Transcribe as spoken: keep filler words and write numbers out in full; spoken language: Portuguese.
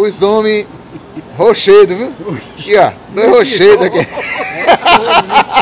os homens rochedos, viu? Aqui, ó. Dois rochedos aqui.